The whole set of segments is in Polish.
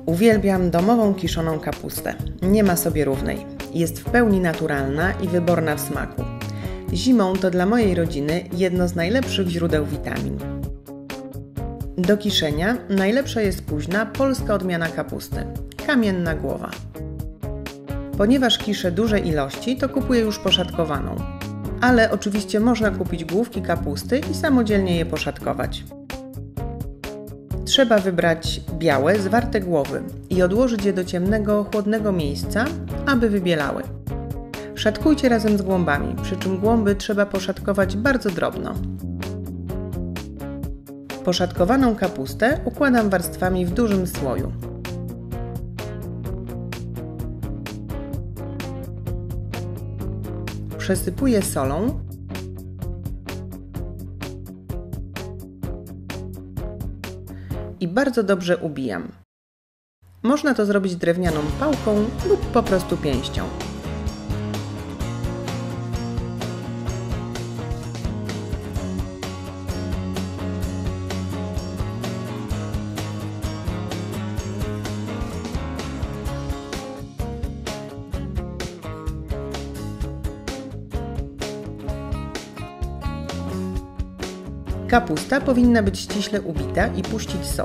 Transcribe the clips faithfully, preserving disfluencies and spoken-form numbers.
Uwielbiam domową kiszoną kapustę. Nie ma sobie równej. Jest w pełni naturalna i wyborna w smaku. Zimą to dla mojej rodziny jedno z najlepszych źródeł witamin. Do kiszenia najlepsza jest późna polska odmiana kapusty – kamienna głowa. Ponieważ kiszę duże ilości, to kupuję już poszatkowaną. Ale oczywiście można kupić główki kapusty i samodzielnie je poszatkować. Trzeba wybrać białe, zwarte głowy i odłożyć je do ciemnego, chłodnego miejsca, aby wybielały. Szatkujcie razem z głąbami, przy czym głąby trzeba poszatkować bardzo drobno. Poszatkowaną kapustę układam warstwami w dużym słoju. Przesypuję solą i bardzo dobrze ubijam. Można to zrobić drewnianą pałką lub po prostu pięścią. Kapusta powinna być ściśle ubita i puścić sok.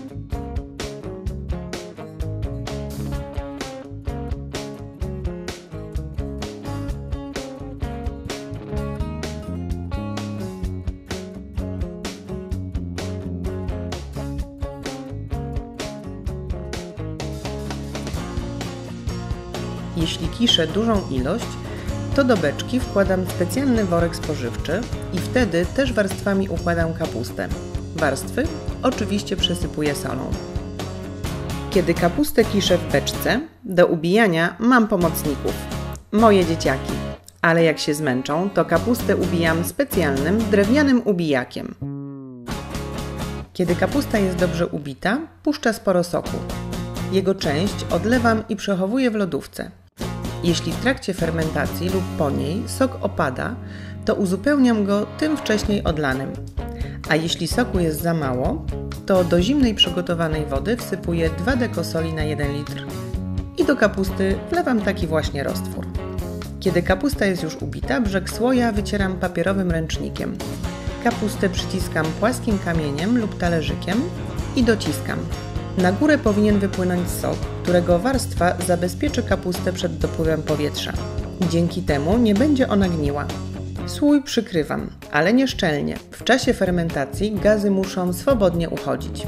Jeśli kiszę dużą ilość, to do beczki wkładam specjalny worek spożywczy i wtedy też warstwami układam kapustę. Warstwy oczywiście przesypuję solą. Kiedy kapustę kiszę w beczce, do ubijania mam pomocników. Moje dzieciaki. Ale jak się zmęczą, to kapustę ubijam specjalnym, drewnianym ubijakiem. Kiedy kapusta jest dobrze ubita, puszcza sporo soku. Jego część odlewam i przechowuję w lodówce. Jeśli w trakcie fermentacji lub po niej sok opada, to uzupełniam go tym wcześniej odlanym. A jeśli soku jest za mało, to do zimnej przygotowanej wody wsypuję dwa deko soli na jeden litr i do kapusty wlewam taki właśnie roztwór. Kiedy kapusta jest już ubita, brzeg słoja wycieram papierowym ręcznikiem. Kapustę przyciskam płaskim kamieniem lub talerzykiem i dociskam. Na górę powinien wypłynąć sok, którego warstwa zabezpieczy kapustę przed dopływem powietrza. Dzięki temu nie będzie ona gniła. Słój przykrywam, ale nie szczelnie. W czasie fermentacji gazy muszą swobodnie uchodzić.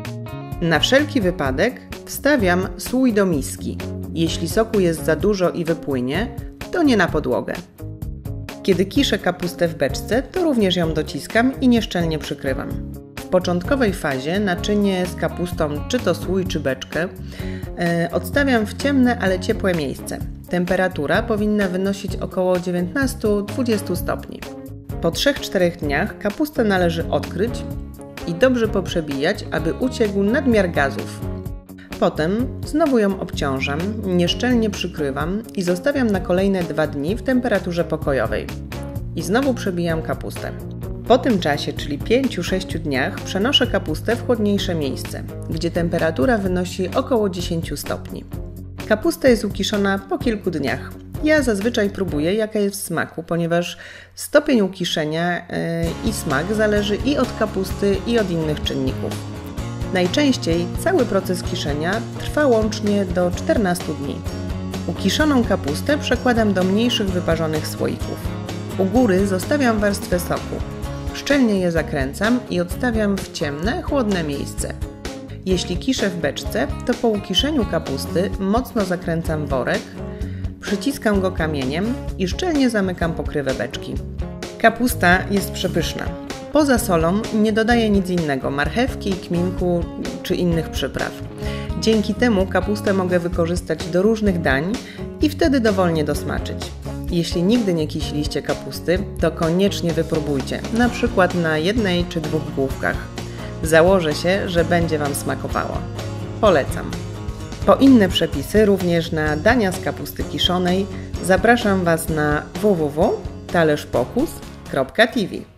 Na wszelki wypadek wstawiam słój do miski. Jeśli soku jest za dużo i wypłynie, to nie na podłogę. Kiedy kiszę kapustę w beczce, to również ją dociskam i nieszczelnie przykrywam. W początkowej fazie naczynie z kapustą, czy to słój, czy beczkę, yy, odstawiam w ciemne, ale ciepłe miejsce. Temperatura powinna wynosić około dziewiętnaście do dwudziestu stopni. Po trzech czterech dniach kapustę należy odkryć i dobrze poprzebijać, aby uciekł nadmiar gazów. Potem znowu ją obciążam, nieszczelnie przykrywam i zostawiam na kolejne dwa dni w temperaturze pokojowej. I znowu przebijam kapustę. Po tym czasie, czyli pięciu do sześciu dniach, przenoszę kapustę w chłodniejsze miejsce, gdzie temperatura wynosi około dziesięciu stopni. Kapusta jest ukiszona po kilku dniach. Ja zazwyczaj próbuję, jaka jest w smaku, ponieważ stopień ukiszenia yy, i smak zależy i od kapusty, i od innych czynników. Najczęściej cały proces kiszenia trwa łącznie do czternastu dni. Ukiszoną kapustę przekładam do mniejszych wyparzonych słoików. U góry zostawiam warstwę soku. Szczelnie je zakręcam i odstawiam w ciemne, chłodne miejsce. Jeśli kiszę w beczce, to po ukiszeniu kapusty mocno zakręcam worek, przyciskam go kamieniem i szczelnie zamykam pokrywę beczki. Kapusta jest przepyszna. Poza solą nie dodaję nic innego, marchewki, kminku czy innych przypraw. Dzięki temu kapustę mogę wykorzystać do różnych dań i wtedy dowolnie dosmaczyć. Jeśli nigdy nie kisiliście kapusty, to koniecznie wypróbujcie, na przykład na jednej czy dwóch główkach. Założę się, że będzie Wam smakowało. Polecam. Po inne przepisy, również na dania z kapusty kiszonej, zapraszam Was na w w w kropka talerz pokus kropka t v.